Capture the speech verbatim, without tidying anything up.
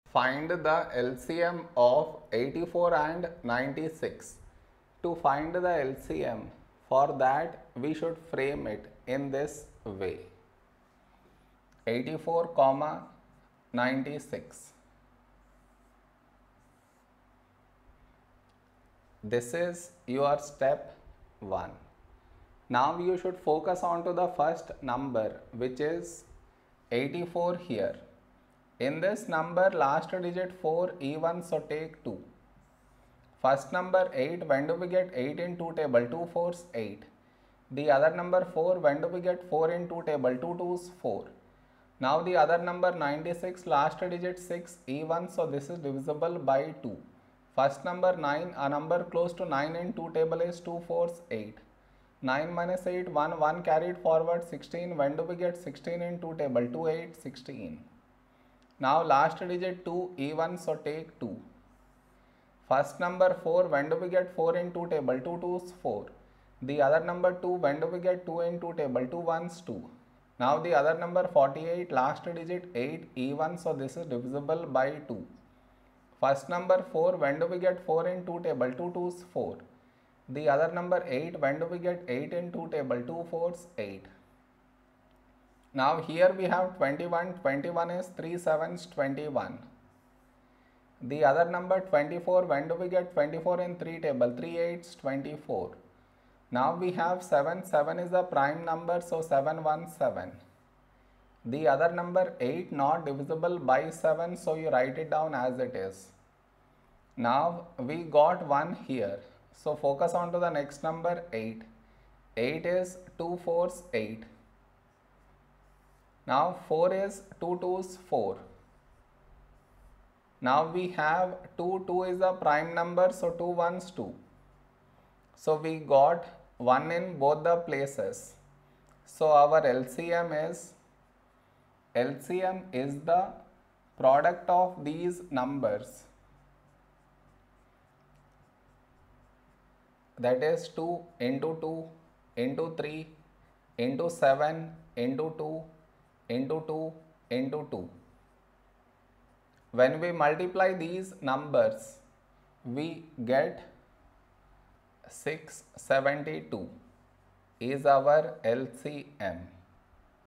Find the L C M of eighty-four and ninety-six. To find the L C M, for that we should frame it in this way. eighty-four comma ninety-six. This is your step one. Now you should focus on to the first number, which is eighty-four here. In this number, last digit four even, so take two. First number eight, when do we get eight in two table? two fours eight. The other number four, when do we get four in two table? two twos four. Now the other number ninety-six, last digit six even, so this is divisible by two. First number nine, a number close to nine in two table is two fours eight. nine minus eight, one, one carried forward sixteen. When do we get sixteen in two table? two eight sixteen. Now last digit two even, so take two. First number four, when do we get four in two table? two twos four. The other number two, when do we get two in two table? two ones two. Now the other number forty-eight, last digit eight even, so this is divisible by two. First number four, when do we get four in two table? two twos four. The other number eight, when do we get eight in two table? two fours eight. Now here we have twenty-one, twenty-one is three sevens twenty-one. The other number twenty-four, when do we get twenty-four in three table? three eights twenty-four. Now we have seven, seven is a prime number, so seven one seven. The other number eight not divisible by seven, so you write it down as it is. Now we got one here, so focus on to the next number eight. eight is two fours eight. Now four is two twos four. Now we have two, two is a prime number, so two ones two. So we got one in both the places. So our L C M is, L C M is the product of these numbers. That is two into two into three into seven into two into two into two. When we multiply these numbers, we get six hundred seventy-two is our L C M.